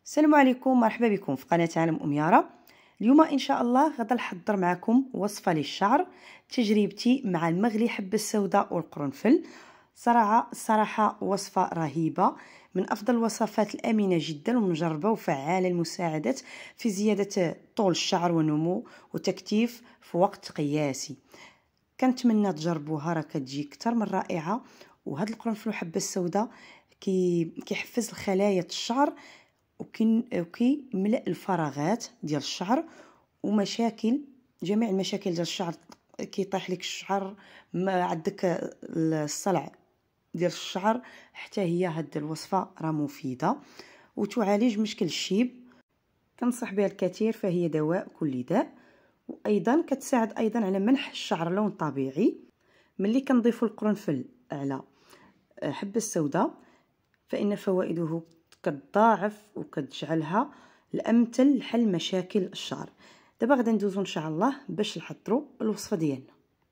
السلام عليكم، مرحبا بكم في قناة عالم أم يارا. اليوم ان شاء الله غادا نحضر معكم وصفه للشعر. تجربتي مع المغلي حبة السوداء والقرنفل. الصراحه وصفه رهيبه، من افضل الوصفات الامنه جدا ومجربه وفعاله للمساعده في زياده طول الشعر ونمو وتكثيف في وقت قياسي. كنتمنى تجربوها، راه كتجي اكثر من رائعه. وهذا القرنفل وحبة السوداء كيحفز الخلايا الشعر وكيملأ الفراغات ديال الشعر ومشاكل جميع المشاكل ديال الشعر. كيطيح لك الشعر، ما عندك الصلع ديال الشعر، حتى هي هاد الوصفه راه مفيده وتعالج مشكل الشيب. كنصح بها الكثير، فهي دواء كل داء، وايضا كتساعد ايضا على منح الشعر لون طبيعي. ملي كنضيفوا القرنفل على حبة السوداء فإن فوائده كتضاعف وكتجعلها الامثل لحل مشاكل الشعر. دابا غادي ندوزو ان شاء الله باش نحضروا الوصفه ديالنا.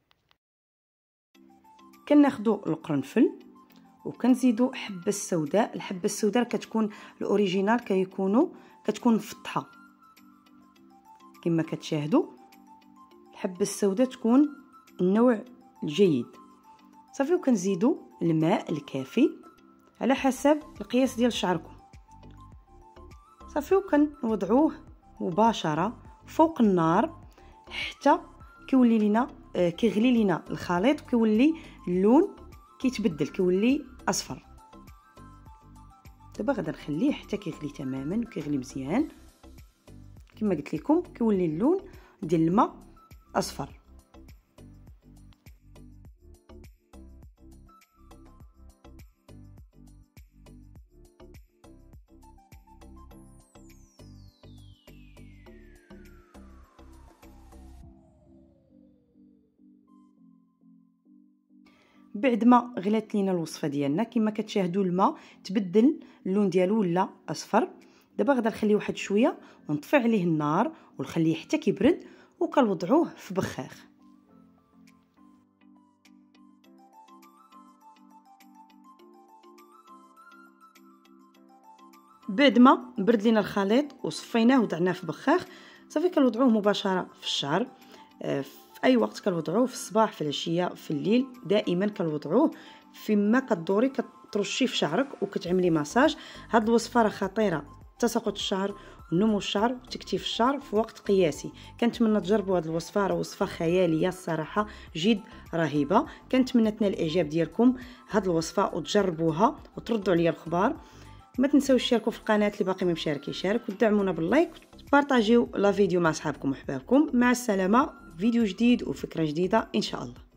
كناخذوا القرنفل وكنزيدوا حبة السوداء. الحبة السوداء كتكون الاوريجينال، كتكون مفطحه كما كتشاهدوا. الحبة السوداء تكون النوع الجيد. صافي، وكنزيدوا الماء الكافي على حسب القياس ديال شعركم. صافي، وكنوضعوه مباشره فوق النار حتى كيولي لينا كيغلي لينا الخليط، وكيولي اللون كيتبدل، كيولي اصفر. دابا غادي نخليه حتى كيغلي تماما وكيغلي مزيان. كما قلت لكم كيولي اللون ديال الماء اصفر. بعد ما غلات لينا الوصفه ديالنا كما كتشاهدوا الماء تبدل اللون ديالو ولا اصفر. دابا غادي نخليه واحد شويه ونطفي عليه النار ونخليه حتى كيبرد، وكنوضعوه في بخاخ. بعد ما برد لينا الخليط وصفيناه وضعناه في بخاخ، صافي كنوضعوه مباشره في الشعر. في اي وقت كنوضعوه، في الصباح، في العشيه، في الليل، دائما كنوضعوه فيما كدوري كترشي في شعرك وكتعملي مساج. هاد الوصفه راه خطيره، تساقط الشعر ونمو الشعر وتكثيف الشعر في وقت قياسي. كنتمنى تجربوا هاد الوصفه، راه وصفه خياليه الصراحه، جد رهيبه. كنتمنى تنال الاعجاب ديالكم هاد الوصفه وتجربوها وتردوا عليا الخبر. ما تنساوش تشاركوا في القناه اللي باقي ما مشارك يشارك، ودعمونا باللايك وبارطاجيو لا فيديو مع اصحابكم وحبابكم. مع السلامه، فيديو جديد وفكره جديده ان شاء الله.